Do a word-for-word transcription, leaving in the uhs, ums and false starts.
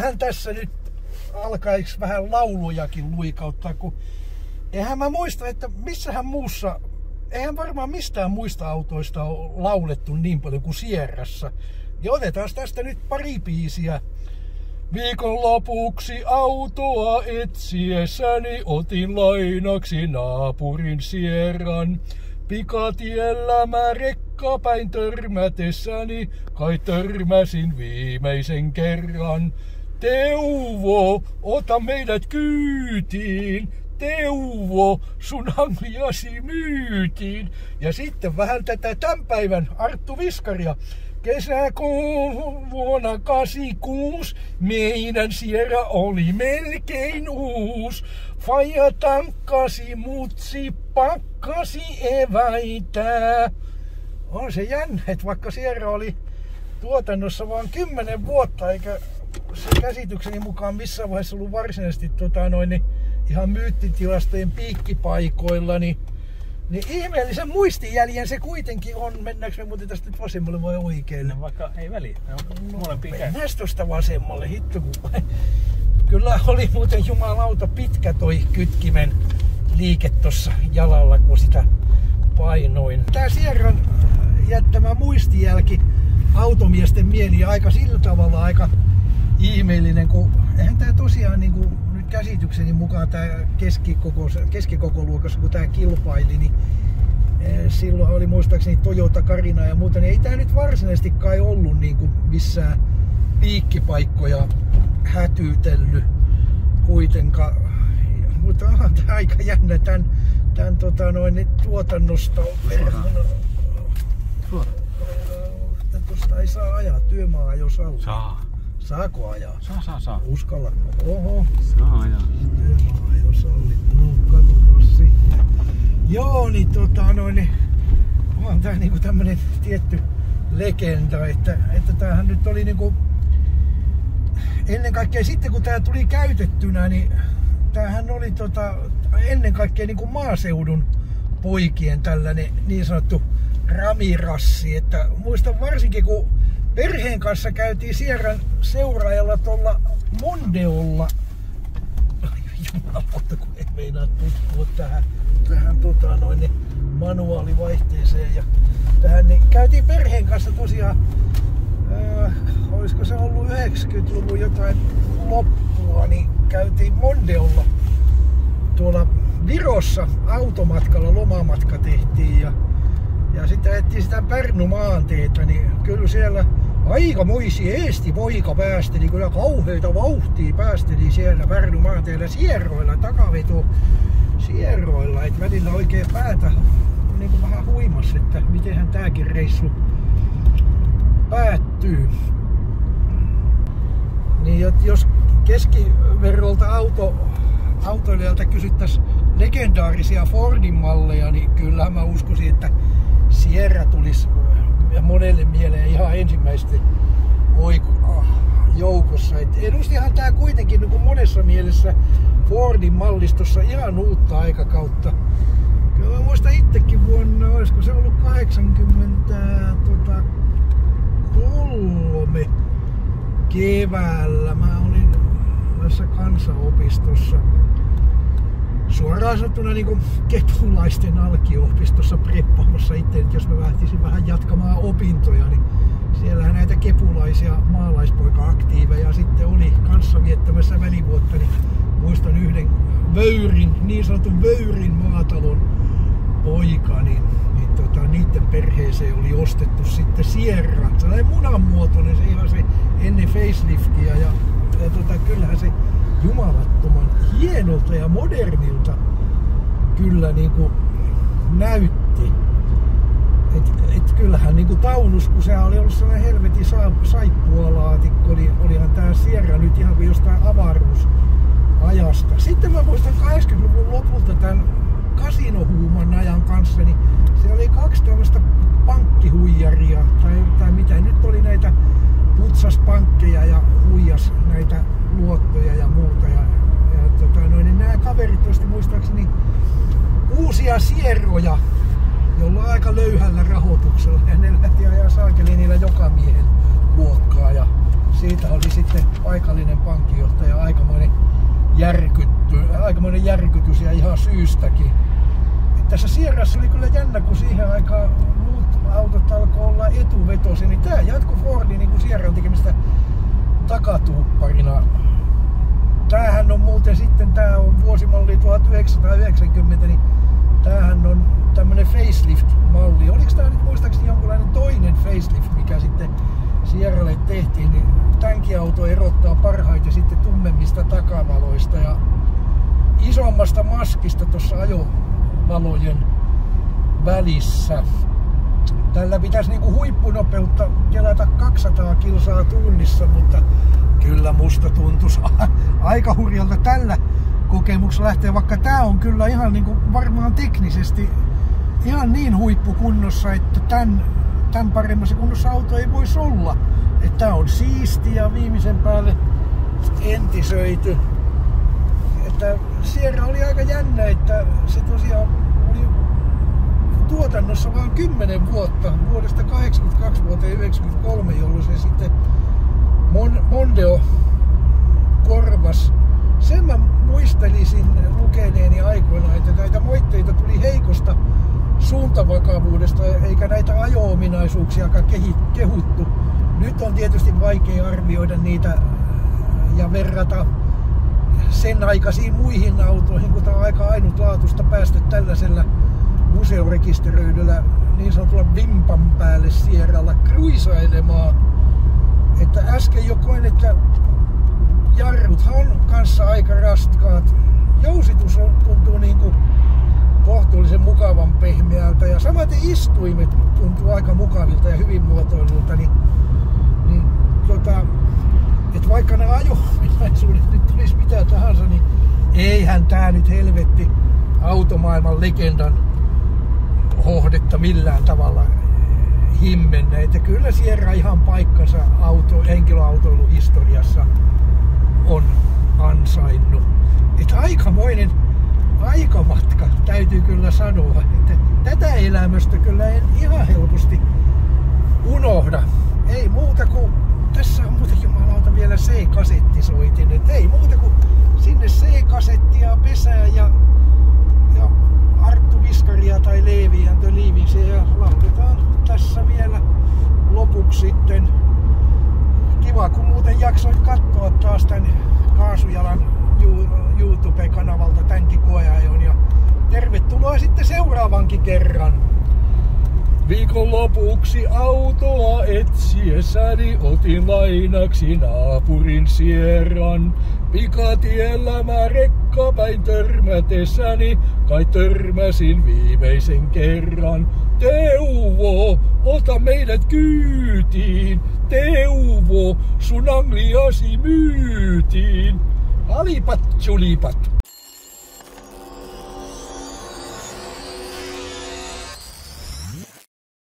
vähän tässä nyt alkaisi vähän laulujakin luikauttaa, kun eihän mä muista, että missähän muussa, eihän varmaan mistään muista autoista ole laulettu niin paljon kuin Sierrassa. Ja otetaan tästä nyt pari biisiä. Viikonlopuksi autoa etsiessäni otin lainaksi naapurin Sierran. Pikatiellä mä rekkapäin törmätessäni, kai törmäsin viimeisen kerran. Teuvo, ota meidät kyytiin. Teuvo, sun Angliasi myytiin. Ja sitten vähän tätä tämän päivän Arttu Viskaria. Kesäkuun vuonna kahdeksankymmentäkuusi meidän Sierra oli melkein uus. Faija tankkasi, mutsi pakkasi eväitä. On se jännä, että vaikka Sierra oli tuotannossa vain kymmenen vuotta, eikä se käsitykseni mukaan missään vaiheessa ollut varsinaisesti tota, noin, niin ihan myyttitilastojen piikkipaikoilla, niin Niin ihmeellisen muistijäljen se kuitenkin on. Mennäänkö me muuten tästä nyt vasemmalle vai oikealle? No vaikka ei väliä. No, molempiin käy. Mennään tosta vasemmalle. Hitto kun... Kyllä oli muuten jumalauta pitkä toi kytkimen liike tossa jalalla, kun sitä painoin. Tää Sierran jättämä muistijälki automiesten mieli aika sillä tavalla aika ihmeellinen, kun eihän tää tosiaan niinku nyt käsitykseni mukaan tää keskikoko, keskikokoluokassa, kun tää kilpaili, niin silloin oli muistaakseni Toyota Carina ja muuta, niin ei tää nyt varsinaisesti kai ollut niinku missään piikkipaikkoja hätyytellyt kuitenkaan. Mutta onhan tää aika jännä tän, tän tota noin tuotannosta verrattuna. Tuosta ei saa ajaa, työmaa jo saa. Saa. Saako ajaa? Saa, saa, saa. Uskallatko? Oho. Saa ajaa. Työmaa jo sallittu. No, katsotaan sitten. Joo, niin tota noin, niin onhan tää niinku tämmönen tietty legenda, että, että tämähän nyt oli niinku ennen kaikkea sitten kun tää tuli käytettynä, niin tämähän oli tota ennen kaikkea niinku maaseudun poikien tällainen niin sanottu ramirassi, että muistan varsinkin kun perheen kanssa käytiin Sierran seuraajalla tuolla Mondeolla. Jumalauta, kun ei meinaa tutkua tähän, tähän tota noin, niin manuaalivaihteeseen ja tähän, niin käytiin perheen kanssa tosiaan, äh, olisiko se ollut yhdeksänkymmentäluvun jotain loppua, niin käytiin Mondeolla tuolla Virossa automatkalla, lomamatka tehtiin ja Ja sitten ajettiin sitä Pärnu-maanteeta, niin kyllä siellä aikamoisia Eesti poika päästeli, kyllä kauheita vauhtia päästeli siellä Pärnu-maanteella sierroilla, takaveto sierroilla, että välillä oikein päätä niin kuin vähän huimas, että mitenhän tääkin reissu päättyy. Niin jos keskiverrolta auto, autoilijalta kysyttäisiin legendaarisia Fordin malleja, niin kyllä mä uskoisin, että Sierra tulisi monelle mieleen ihan ensimmäisten joukossa. Et edustihan tää kuitenkin niin kuin monessa mielessä Fordin mallistossa ihan uutta aikakautta. Kyllä mä muistan itsekin vuonna, olisiko se ollut kahdeksankymmentäkolme keväällä. Mä olin tässä kansanopistossa. Suoraan sanottuna niin kuin kepulaisten alkio-opistossa preppaamassa itse, jos mä lähtisin vähän jatkamaan opintoja, niin siellähän näitä kepulaisia maalaispoika-aktiiveja sitten oli kanssa viettämässä välivuotta, niin muistan yhden Vöyrin, niin sanotun Vöyrin maatalon poika, niin, niin tota, niiden perheeseen oli ostettu sitten Sierra, sellainen munanmuotoinen, se ihan se ennen faceliftiä ja, ja tota, kyllähän se jumalattoman hienolta ja modernilta kyllä niinku näytti. Et, et kyllähän niinku taunus, kun se oli ollut sellainen helvetin sa- saippualaatikko, niin olihan tää Sierra nyt ihan kuin jostain avaruusajasta. Sitten mä muistan kahdeksankymmentäluvun lopulta tän kasinohuuman ajan kanssa, niin se oli kaksi tällaista pankkihuijaria, tai, tai mitä nyt oli näitä putsaspankkeja ja huijas näitä luottoja ja muuta. Ja, ja tota, noin, niin nämä kaverit tosti muistaakseni uusia Sierroja, jolla on aika löyhällä rahoituksella. Ja ne lähti ajaa saakeli niillä joka miehen luokkaa. Ja siitä oli sitten paikka paikallinen pankinjohtaja aikamoinen järkytty, aikamoinen järkytys ja ihan syystäkin. Et tässä Sierrassa oli kyllä jännä, kun siihen aikaan muut autot alkoi olla etuvetosi, niin tää jatkoi Fordin niin kuin Sierran tekemistä takatuupparina. Tämähän on muuten sitten, tää on vuosimalli tuhatyhdeksänsataayhdeksänkymmentä, niin tämähän on tämmönen facelift-malli. Oliko tää nyt muistaakseni jonkunlainen toinen facelift, mikä sitten Sierralle tehtiin, niin tämänkin auto erottaa parhaiten sitten tummemmista takavaloista ja isommasta maskista tuossa ajovalojen välissä. Tällä pitäisi niinku huippunopeutta kelata kaksisataa kilsaa tunnissa, mutta kyllä musta tuntuisi aika hurjalta tällä kokemuksella lähtee, vaikka tää on kyllä ihan niinku varmaan teknisesti ihan niin huippukunnossa, että tän, tän paremmassa kunnossa auto ei voisi olla. Että tää on siisti ja viimeisen päälle entisöity. Että Sierra oli aika jännä, että se tosiaan oli tuotannossa vain kymmenen vuotta, vuodesta kahdeksankymmentäkaksi vuoteen yhdeksänkymmentäkolme, jolloin se sitten Mon- Mondeo korvas. Sen mä muistelisin lukeneeni aikoina, että näitä moitteita tuli heikosta suuntavakavuudesta, eikä näitä ajo-ominaisuuksiakaan kehuttu. Nyt on tietysti vaikea arvioida niitä ja verrata sen aikaisiin muihin autoihin, kun tämä on aika ainutlaatuista päästä tällaisella museorekisteröidyllä niin sanotulla vimpan päälle Sierralla kruisailemaan. Että äsken jo koin, että jarruthan on kanssa aika raskaat. Jousitus on, tuntuu niinku kohtuullisen mukavan pehmeältä ja samaten istuimet tuntuu aika mukavilta ja hyvin muotoilulta. Niin, niin tota, että vaikka nämä ajo-ominaisuudet nyt tulisi mitä tahansa, niin eihän tää nyt helvetti automaailman legendan hohdetta millään tavalla himmennä. Että kyllä Sierra ihan paikkansa auto, henkilöautoiluhistoriassa on ansainnut. Että aikamoinen aikamatka täytyy kyllä sanoa. Että tätä elämöstä kyllä en ihan helposti unohda. Ei muuta kuin, tässä on muutenkin jumalauta vielä C-kasettisoitin. Että ei muuta kuin sinne C-kasettia pesään ja, ja Arttu Viskaria tai Leevi and the Leavingsia ja lauletaan tässä vielä lopuksi sitten. Kiva kun muuten jaksoit katsoa taas tän Kaasujalan YouTube-kanavalta tämänkin koeajon ja tervetuloa sitten seuraavankin kerran. Viikon lopuksi autoa etsiessäni otin lainaksi naapurin Sierran. Pikatiellä mä rekkapäin törmätessäni, kai törmäsin viimeisen kerran. Teuvo, ota meidät kyytiin, Teuvo, sun Angliasi myytiin. Alipat, julipat.